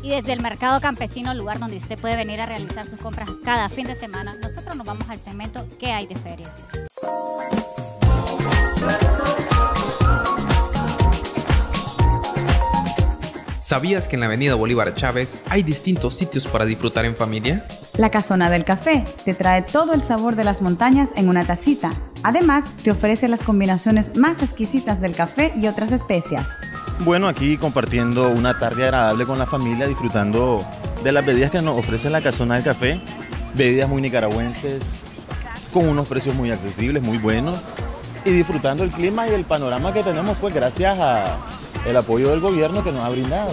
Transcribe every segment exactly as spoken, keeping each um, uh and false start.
Y desde el Mercado Campesino, lugar donde usted puede venir a realizar sus compras cada fin de semana, nosotros nos vamos al segmento ¿Qué hay de feria? ¿Sabías que en la avenida Bolívar Chávez hay distintos sitios para disfrutar en familia? La Casona del Café te trae todo el sabor de las montañas en una tacita. Además, te ofrece las combinaciones más exquisitas del café y otras especias. Bueno, aquí compartiendo una tarde agradable con la familia, disfrutando de las bebidas que nos ofrece la Casona del Café. Bebidas muy nicaragüenses, con unos precios muy accesibles, muy buenos. Y disfrutando el clima y el panorama que tenemos, pues gracias a el apoyo del gobierno que nos ha brindado,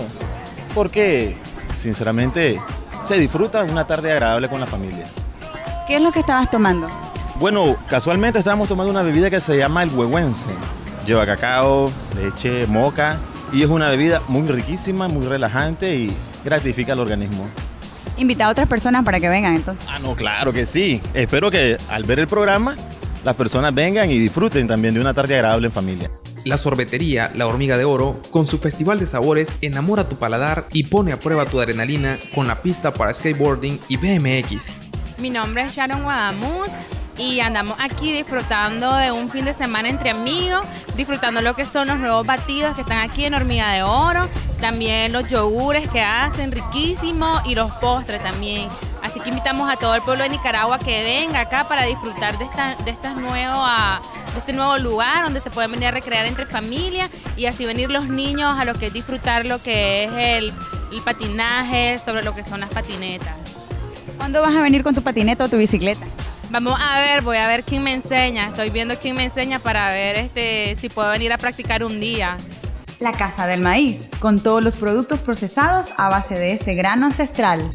porque sinceramente se disfruta una tarde agradable con la familia. ¿Qué es lo que estabas tomando? Bueno, casualmente estábamos tomando una bebida que se llama el huehuense. Lleva cacao, leche, moca y es una bebida muy riquísima, muy relajante y gratifica al organismo. Invita a otras personas para que vengan entonces. Ah, no, claro que sí. Espero que al ver el programa las personas vengan y disfruten también de una tarde agradable en familia. La sorbetería La Hormiga de Oro, con su festival de sabores, enamora tu paladar y pone a prueba tu adrenalina con la pista para skateboarding y B M X. Mi nombre es Sharon Guadamuz y andamos aquí disfrutando de un fin de semana entre amigos, disfrutando lo que son los nuevos batidos que están aquí en Hormiga de Oro, también los yogures que hacen riquísimos y los postres también. Así que invitamos a todo el pueblo de Nicaragua que venga acá para disfrutar de, esta, de, estas nuevas, de este nuevo lugar donde se pueden venir a recrear entre familias y así venir los niños a lo que es disfrutar lo que es el, el patinaje sobre lo que son las patinetas. ¿Cuándo vas a venir con tu patineta o tu bicicleta? Vamos a ver, voy a ver quién me enseña. Estoy viendo quién me enseña para ver este, si puedo venir a practicar un día. La Casa del Maíz, con todos los productos procesados a base de este grano ancestral.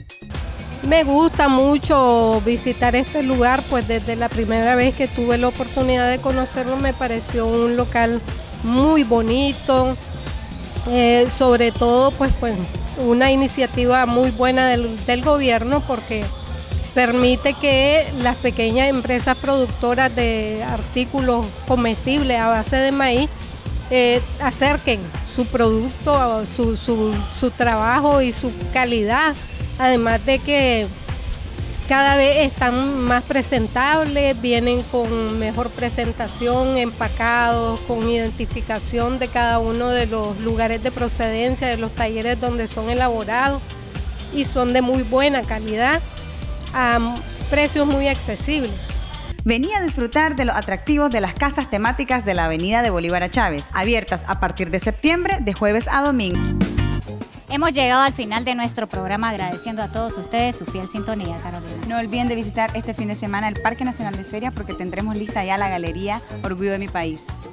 Me gusta mucho visitar este lugar, pues desde la primera vez que tuve la oportunidad de conocerlo me pareció un local muy bonito, eh, sobre todo pues, pues una iniciativa muy buena del, del gobierno porque permite que las pequeñas empresas productoras de artículos comestibles a base de maíz eh, acerquen su producto, su, su, su trabajo y su calidad. Además de que cada vez están más presentables, vienen con mejor presentación, empacados, con identificación de cada uno de los lugares de procedencia, de los talleres donde son elaborados y son de muy buena calidad, a precios muy accesibles. Vení a disfrutar de los atractivos de las casas temáticas de la avenida de Bolívar a Chávez, abiertas a partir de septiembre de jueves a domingo. Hemos llegado al final de nuestro programa agradeciendo a todos ustedes su fiel sintonía, Carolina. No olviden de visitar este fin de semana el Parque Nacional de Feria porque tendremos lista ya la galería Orgullo de mi País.